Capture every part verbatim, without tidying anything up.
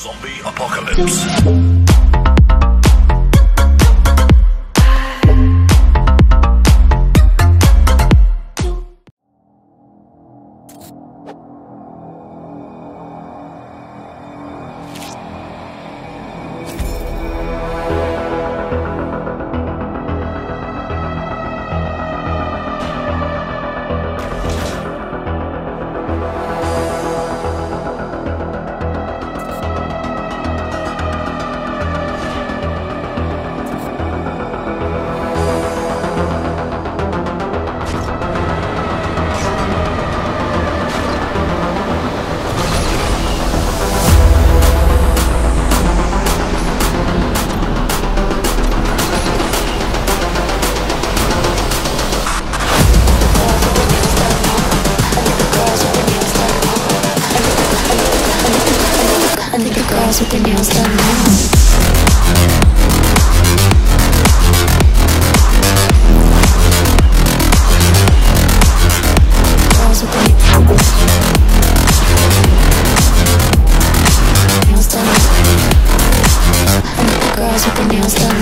Zombie apocalypse. Girls with their nails done now. Girls with their nails done. Girls with their nails done.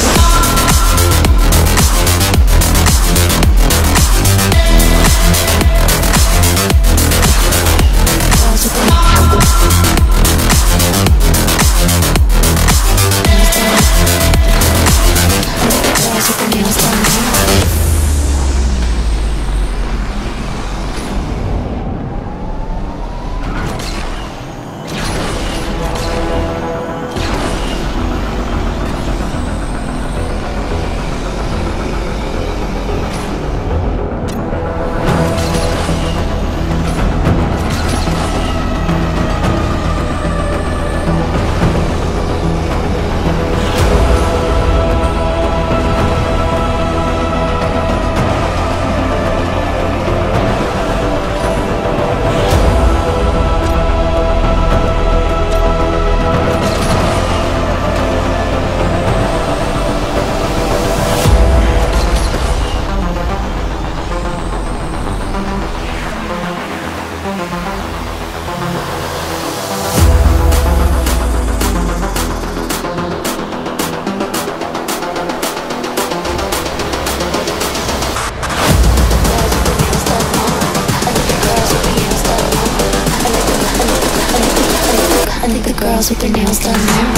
I think the girls with their nails done now.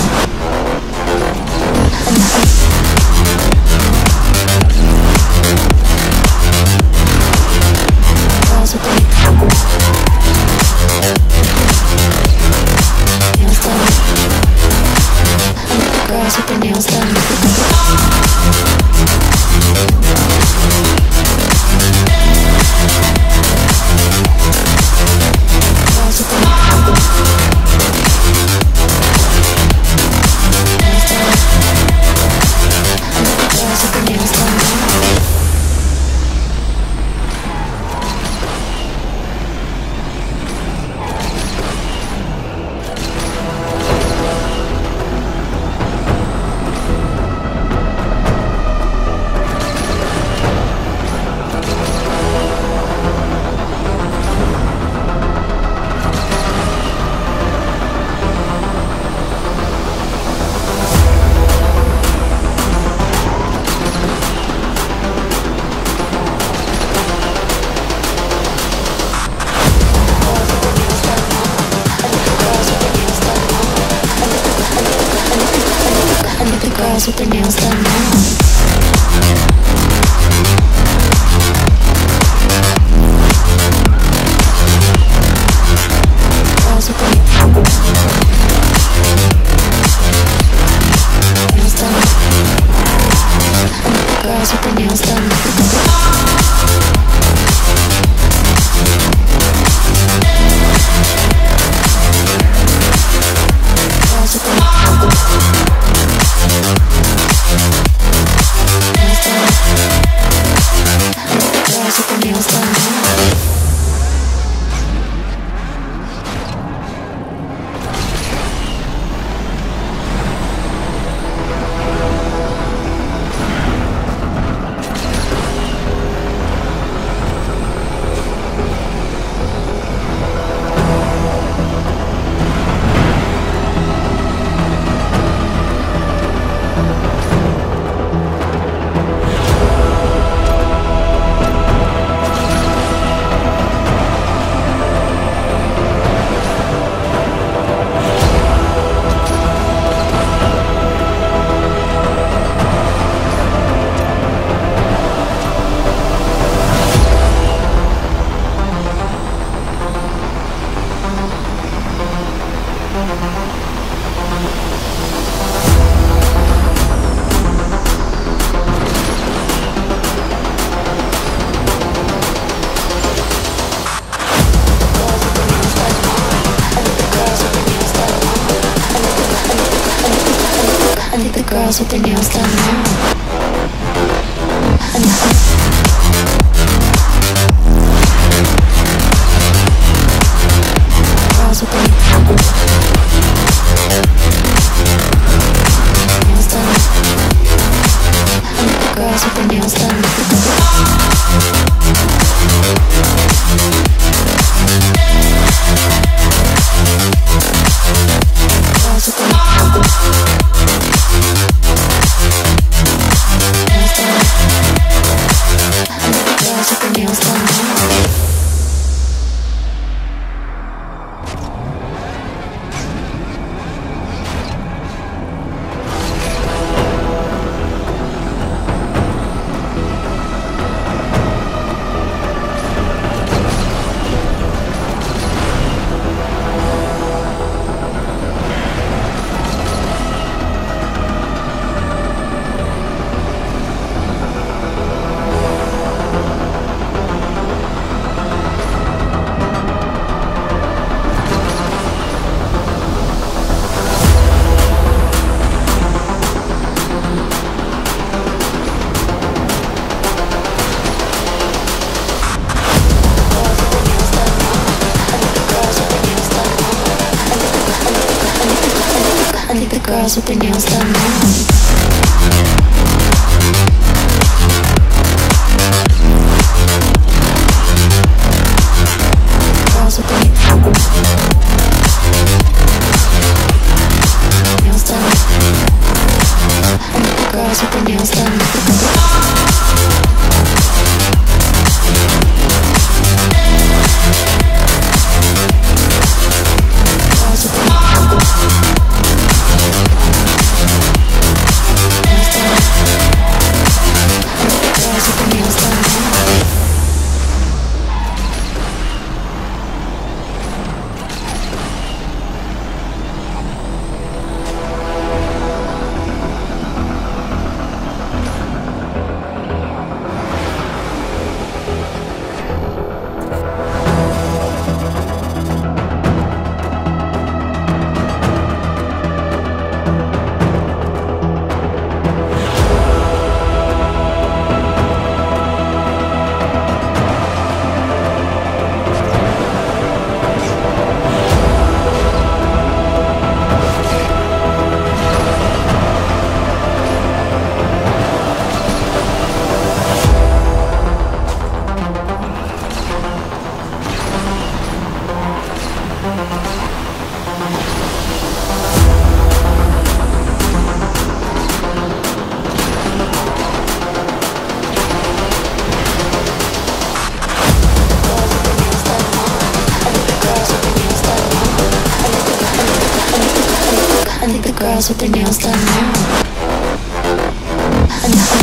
Girls with their nails done. I think the girls with their nails done. Girls with their girls with their nails done now. Girls with their nails done. Girls with their nails done. Girls with their nails done. I think the girls with their nails done now. And girls with their nails done. I think the girls with their nails done. Girls with their nails done now. I think the girls with their nails done now. Girls with their nails done. I think the girls with their nails done. Girls with their nails done now. I think the girls with their nails done now.